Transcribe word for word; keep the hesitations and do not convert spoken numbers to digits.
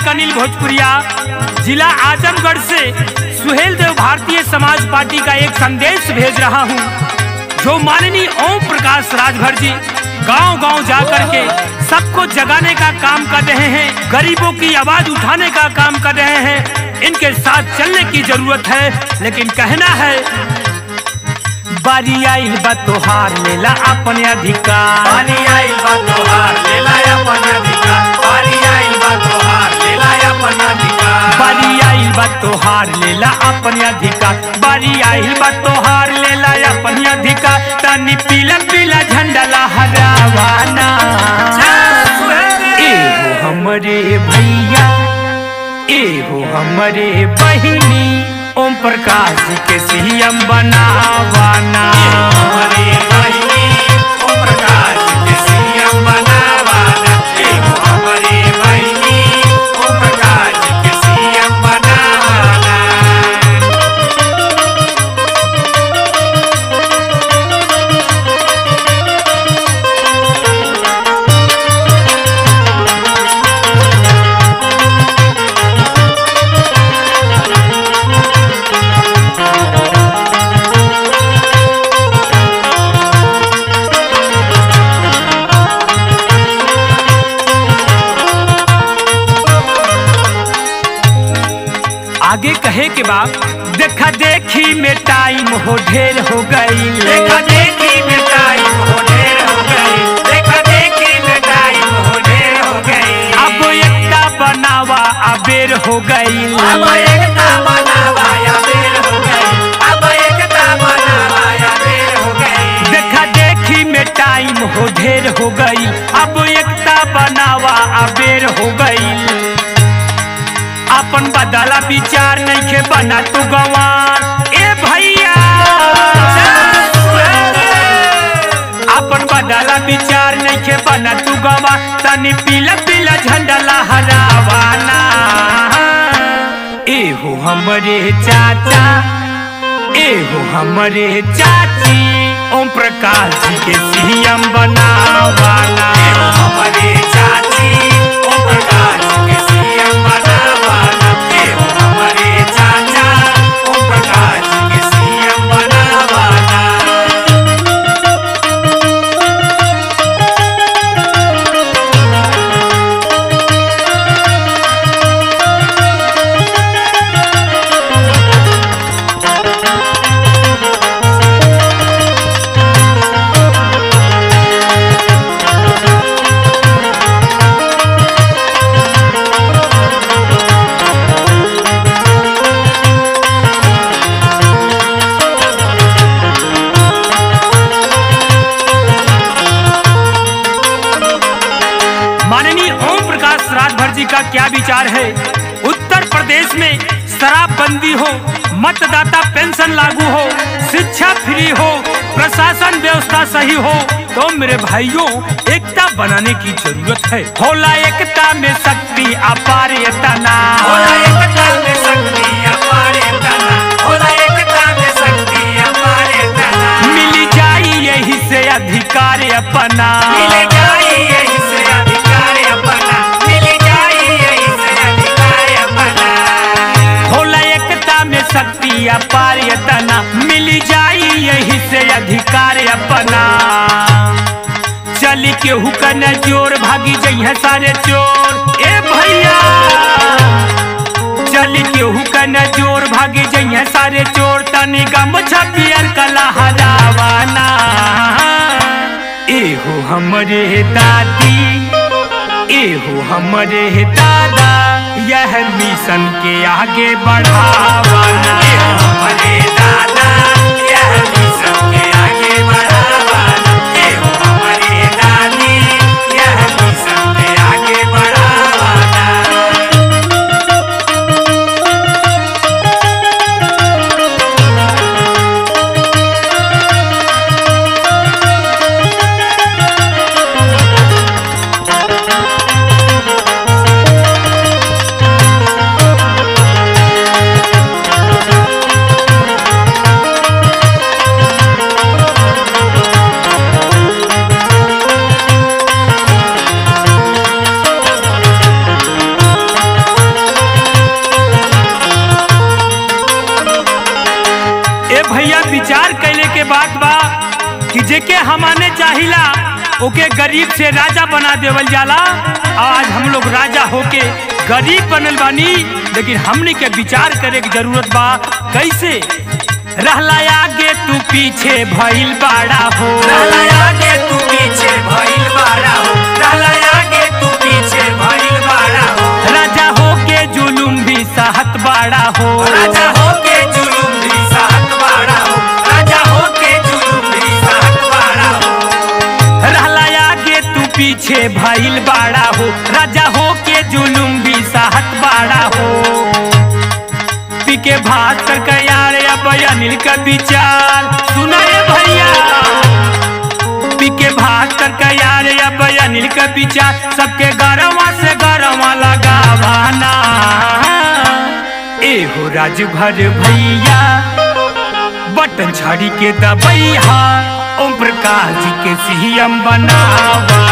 गायक अनिल भोजपुरिया, जिला आजमगढ़ से सुहेल देव भारतीय समाज पार्टी का एक संदेश भेज रहा हूं, जो माननीय ओम प्रकाश राजभर जी गांव गांव जाकर के सबको जगाने का काम कर रहे हैं, गरीबों की आवाज उठाने का काम कर रहे हैं। इनके साथ चलने की जरूरत है, लेकिन कहना है बारी आइल बा तोहार लेला अपन अधिकार, बारी आइल बा तोहार लेला अपन अधिकार, बारी आइल बा तोहार लेला अपन अधिकार, बारी आइल बा तोहार लेला अपन अधिकार, बारी आइल बा तोहार लेला अपन अधिकार। तनी पीला पीला झंडा लहरावाना, एहो हमरे भैया, एहो हमरे बहिनी, ओम प्रकाश के सीएम बनावाना, हमारे बहिनी ओम प्रकाश के सीएम बनावाना, एहो हमारे बहिनी ओम प्रकाश के सीएम बनावाना। आगे कहे के बाद देखा देखी में टाइम हो ढेर हो गई, देखा देखी में टाइम हो ढेर हो गई, देखा देखी में टाइम हो ढेर हो गई, अब एकता बनावा अबेर हो गई, अब एकता बनावा या बेर हो गई, अब एकता बनावा या बेर हो गई, देखा देखी में टाइम हो ढेर हो गई, अब एकता बनावा अबेर हो गई। अपन बदला विचार नहीं के बना तू गंवार, ए भैया अपन बदला विचार नहीं के बना तू गंवार। तनी पीला पीला झंडा लहरावाना, एहो हमरे चाचा, एहो हमरे चाची, ओम प्रकाश जी के सीएम बनावाना, एहो हमारे चाची ओम प्रकाश के सीएम बनावाना, एहो हमारे चाचा ओम प्रकाश के सीएम बनावाना। माननीय ओम प्रकाश राजभर जी का क्या विचार है? उत्तर प्रदेश में शराबबंदी हो, मतदाता पेंशन लागू हो, शिक्षा फ्री हो, प्रशासन व्यवस्था सही हो, तो मेरे भाइयों एकता बनाने की जरूरत है। होला एकता में शक्ति अपार इतना, होला एकता में शक्ति अपार इतना, होला एकता में शक्ति अपार इतना, मिल जाई यही से अधिकार अपना, मिल जाई यही से अधिकार अपना, मिल जाई यही से अधिकार अपना, होला एकता में शक्ति अपार इतना, मिल जाई यही से अधिकार अपना। चली केहू का न जोर भागी जइहे सारे चोर, ए भैया चली केहू का न जोर भागी जइहे सारे चोर। तनी गमछा पियर का लहरावाना, एहो हमरे दादी, एहो हमरे दादा, यह मिशन के आगे बढ़ावाना, एहो हमारे दादा यह मिशन के आगे बढ़ावाना, एहो हमारे दादी यह मिशन के आगे बढ़ावाना। ओके गरीब से राजा बना देवल जाला। आज हम लोग राजा होके गरीब बनल बानी, लेकिन हमने के विचार करे की जरूरत बा। कैसे? रहला आगे तू पीछे भइल बाड़ा हो, रहला आगे तू पीछे भइल बाड़ा हो, रहला आगे तू पीछे भइल बाड़ा हो। राजा होके जुलुम भी सहत बाड़ा हो, राजा होके जुलुम भी सहत बाड़ा हो, राजा होके जुलुम भी सहत बाड़ा हो। रहला आगे तू पीछे भइल बाड़ा हो, राजा होके जुलुम भी सहत बाड़ा हो। पी के भात कर कयार अब अनिल का विचार सुनाए भैया, पी के भात कर कयार अब अनिल का विचार। सबके गरवा से गरवा लगावाना, ए हो राजभर भैया बटन छड़ी के दबैया, ओम प्रकाश जी के सीएम बनावा।